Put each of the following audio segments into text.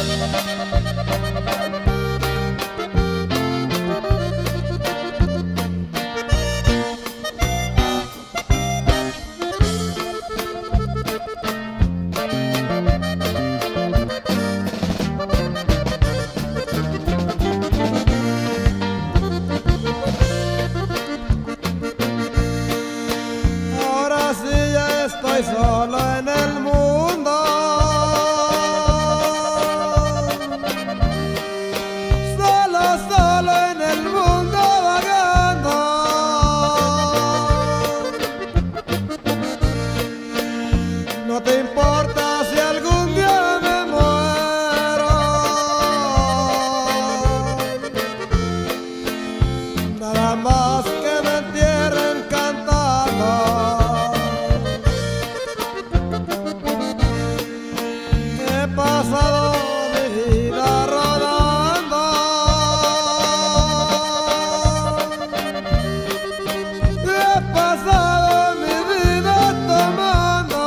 Estoy solo en el mundo, solo en el mundo vagando. No te importa si algún día me muero, nada más que me entierren cantando. He pasado mi vida rodando, he pasado mi vida tomando,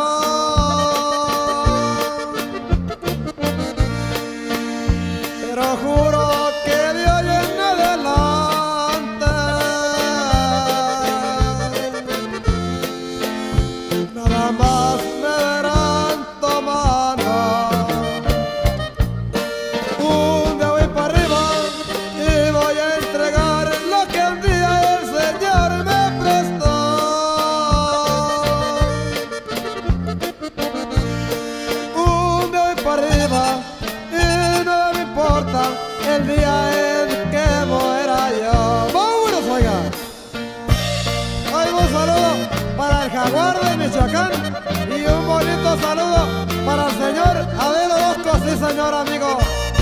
pero juro que de hoy en adelante nada más me verán tomando. El día en que muera yo. ¡Vámonos, oiga! Hay un saludo para el Jaguar de Michoacán y un bonito saludo para el señor Adelo Bosco, sí señor amigo.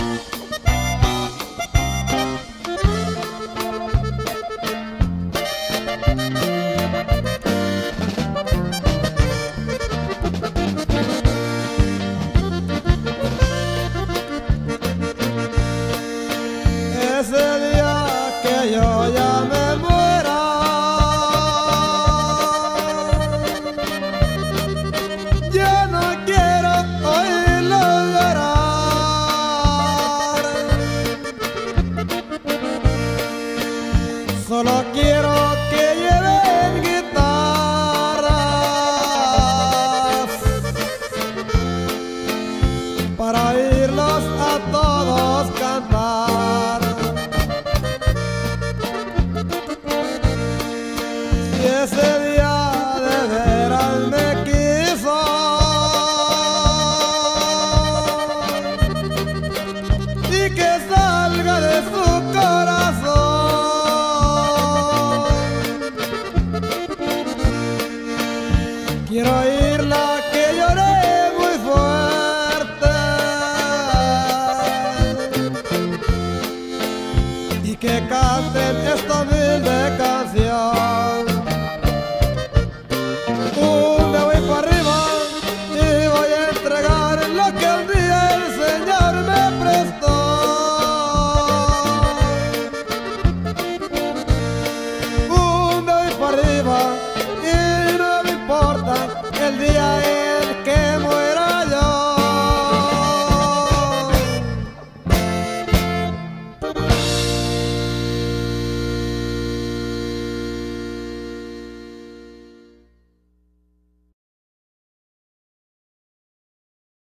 Ese día que yo ya me muera, ya no quiero oírlo llorar. Solo quiero que lleven guitarras para ir